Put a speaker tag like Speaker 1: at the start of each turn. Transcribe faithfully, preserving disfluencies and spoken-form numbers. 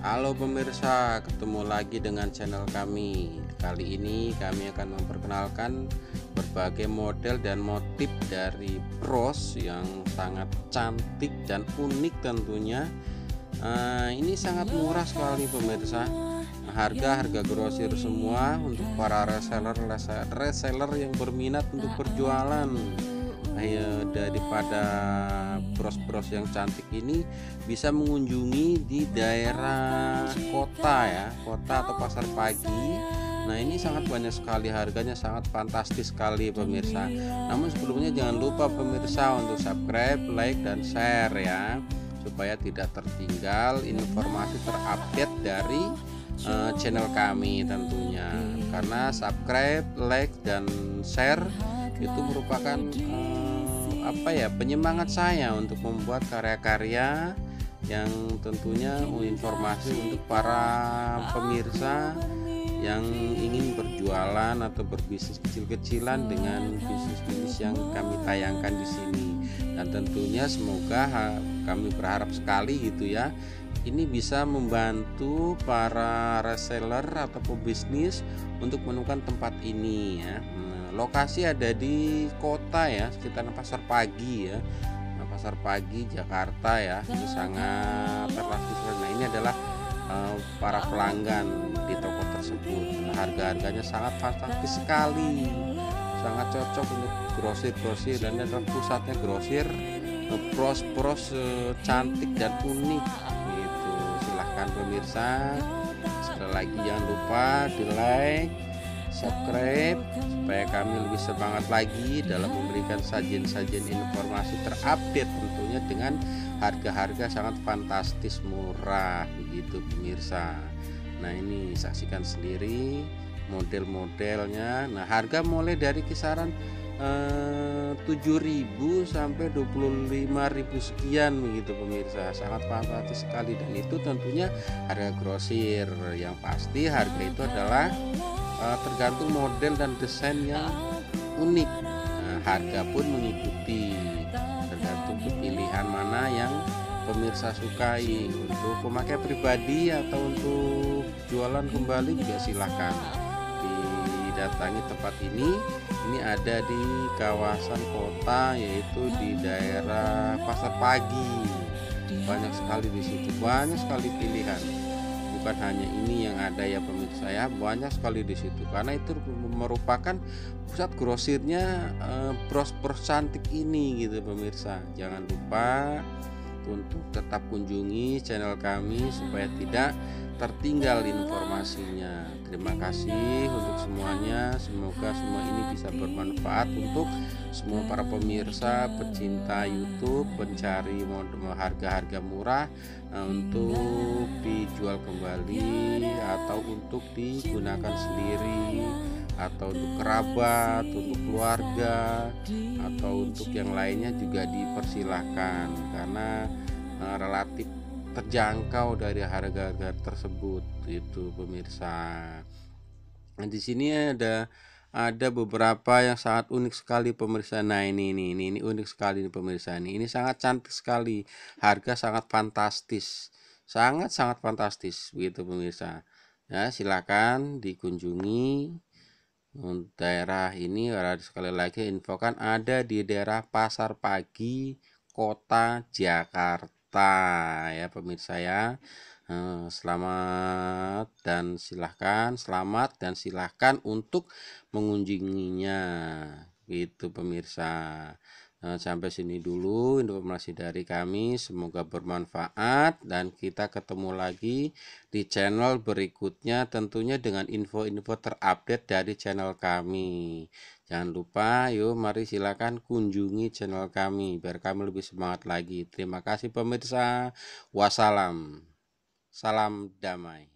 Speaker 1: Halo pemirsa, ketemu lagi dengan channel kami. Kali ini kami akan memperkenalkan berbagai model dan motif dari bros yang sangat cantik dan unik tentunya. Nah, ini sangat murah sekali pemirsa. Harga-harga grosir semua untuk para reseller reseller yang berminat untuk berjualan. Ayo, daripada bros-bros yang cantik ini bisa mengunjungi di daerah kota ya, kota atau pasar pagi. Nah, ini sangat banyak sekali, harganya sangat fantastis sekali pemirsa. Namun sebelumnya jangan lupa pemirsa untuk subscribe, like, dan share ya, supaya tidak tertinggal informasi terupdate dari uh, channel kami tentunya. Karena subscribe, like, dan share itu merupakan uh, apa ya penyemangat saya untuk membuat karya-karya yang tentunya informasi untuk para pemirsa yang ingin berjualan atau berbisnis kecil-kecilan dengan bisnis-bisnis yang kami tayangkan di sini. Dan tentunya semoga kami berharap sekali gitu ya, ini bisa membantu para reseller atau pebisnis untuk menemukan tempat ini ya. Lokasi ada di kota ya, sekitar pasar pagi ya, pasar pagi Jakarta ya. Ini sangat relatif. Nah, ini adalah uh, para pelanggan di toko tersebut. Nah, harga-harganya sangat fantastis sekali, sangat cocok untuk grosir-grosir, dan adalah pusatnya grosir bros-bros uh, cantik dan unik gitu. Silahkan pemirsa, sekali lagi jangan lupa di like, subscribe, supaya kami lebih semangat lagi dalam memberikan sajian-sajian informasi terupdate tentunya dengan harga-harga sangat fantastis murah begitu pemirsa. Nah, ini saksikan sendiri model-modelnya. Nah, harga mulai dari kisaran eh, tujuh ribu sampai dua puluh lima ribu sekian begitu pemirsa. Sangat fantastis sekali, dan itu tentunya harga grosir. Yang pasti harga itu adalah Uh, tergantung model dan desain yang unik. Nah, harga pun mengikuti, tergantung pilihan mana yang pemirsa sukai. Untuk pemakai pribadi atau untuk jualan kembali juga silahkan didatangi tempat ini. Ini ada di kawasan kota, yaitu di daerah Pasar Pagi. Banyak sekali di situ, banyak sekali pilihan. Bukan hanya ini yang ada ya pemirsa ya, banyak sekali di situ, karena itu merupakan pusat grosirnya eh, bros-bros cantik ini gitu pemirsa. Jangan lupa untuk tetap kunjungi channel kami supaya tidak tertinggal informasinya. Terima kasih untuk semuanya, semoga semua ini bisa bermanfaat untuk semua para pemirsa pecinta YouTube, pencari model harga-harga murah nah, untuk dijual kembali atau untuk digunakan sendiri, atau untuk kerabat, untuk keluarga, atau untuk yang lainnya juga dipersilahkan, karena uh, relatif terjangkau dari harga-harga tersebut itu pemirsa. Nah, di sini ada ada beberapa yang sangat unik sekali pemirsa. Nah, ini ini ini, ini unik sekali nih pemirsa. Ini ini sangat cantik sekali, harga sangat fantastis, sangat sangat fantastis begitu pemirsa. Ya, silakan dikunjungi. Daerah ini sekali lagi infokan ada di daerah Pasar Pagi, Kota Jakarta ya pemirsa ya. Selamat dan silahkan selamat dan silahkan untuk mengunjunginya gitu pemirsa. Sampai sini dulu informasi dari kami, semoga bermanfaat, dan kita ketemu lagi di channel berikutnya tentunya dengan info-info terupdate dari channel kami. Jangan lupa, yuk mari silakan kunjungi channel kami biar kami lebih semangat lagi. Terima kasih pemirsa. Wassalam, salam damai.